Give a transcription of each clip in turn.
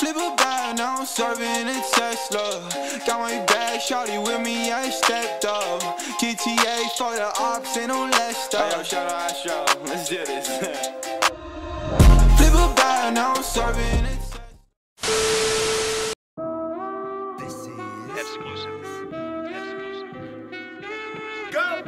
Flip a bag, now I'm serving a Tesla. Got my bag, shawty with me, I stepped up. GTA for the ops, ain't no less up. Hey, yo, shout out, show. Let's do this. Flip a bag, now I'm serving a Tesla. This is exclusive. Go!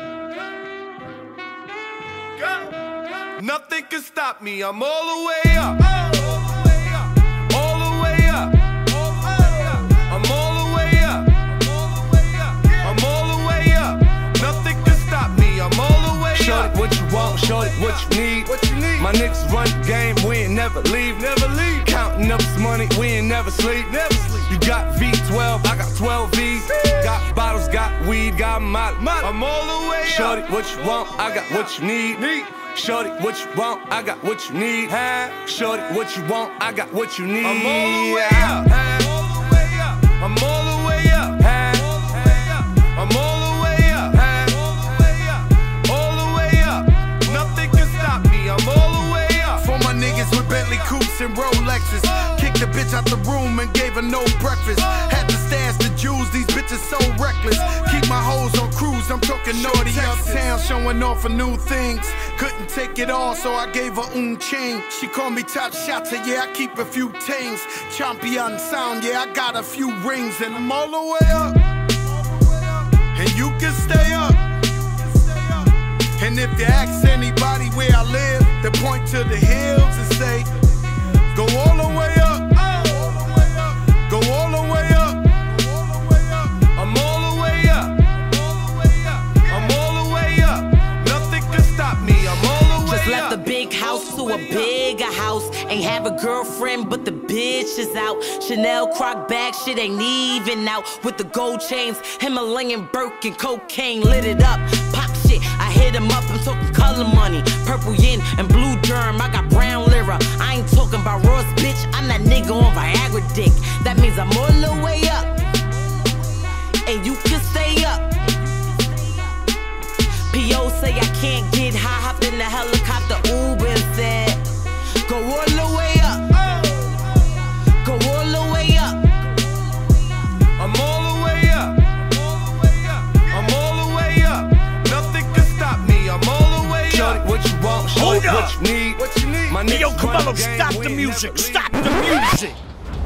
Go! Nothing can stop me, I'm all the way up. All the way up. I'm all the way up. I'm all the way up. Nothing can stop me, I'm all the way up. Shorty, what you want, shorty, what you need. My niggas run the game, we ain't never leave. Counting up this money, we ain't never sleep. You got V12, I got 12 V's. Got bottles, got weed, got Muttly. I'm all the way up. Shorty, what you want, I got what you need. Shorty, what you want, I got what you need. Shorty, what you want, I got what you need. I'm all the way up. I'm all the way up. I'm all the way up. All the way up. Nothing can stop me, I'm all the way up. For my niggas with Bentley coupes and Rolexes. Kicked the bitch out the room and gave her no breakfast. Had to stash the jewels, these bitches so reckless. Keep my hoes on cruise, I'm talking naughty uptown, showing off for new things. Couldn't take it all, so I gave her chain. She called me top shotter, yeah, I keep a few tings. Champion sound, yeah, I got a few rings. And I'm all the way up, and you can stay up. And if you ask anybody where I live, they point to the hills and say, go all the way up. Go all the way up. I'm all the way up. I'm all the way up. Nothing can stop me, I'm all the way up. Just left the big house to a bigger house. Ain't have a girlfriend, but the bitch is out. Chanel croc bag, shit ain't even out. With the gold chains, Himalayan Birkin, cocaine lit it up. Pop shit, I hit him up, I'm talking color money. Purple yin and blue germ, I got brown lira. I ain't talking about Ross, bitch, I'm that nigga on Viagra dick. That means I'm all the way up, and you can stay up. P.O. say I can't get high, hopped in the helicopter, Uber and said, go all the way up. Go all the way up. I'm all the way up. I'm all the way up. Nothing can stop me, I'm all the way up. Shorty, what you want, shorty, what you need. My Hey, yo, niggas come run on, the game, stop we the ain't music. never Stop leave. the music.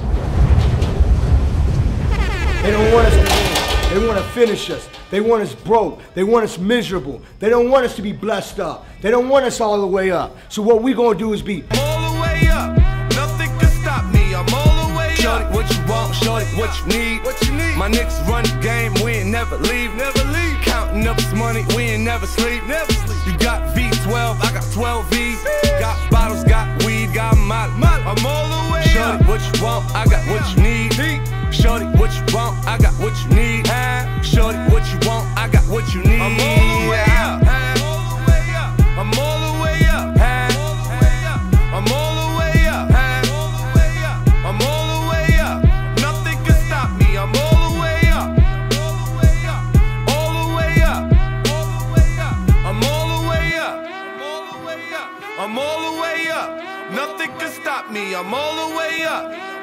They don't want us to win. They want to finish us. They want us broke. They want us miserable. They don't want us to be blessed up. They don't want us all the way up. So what we gonna do is be all the way up. Nothing can stop me, I'm all the way up. Shorty, what you want, shorty, what you need. My niggas run the game, we ain't never leave. Counting up this money, we ain't never sleep. You got V12, I got 12 V's. Got bottles, got weed, got Muttly. I'm all the way Shorty, up. what you want, I got what you need. Shorty, what you want, I got what you need. Shorty, what you want, I got what you need. I'm all the way up. I'm all the way up. I'm all the way up. I'm all the way up. Nothing can stop me, I'm all the way up. All the way up. I'm all the way up. I'm all the way up. Nothing can stop me, I'm all the way up.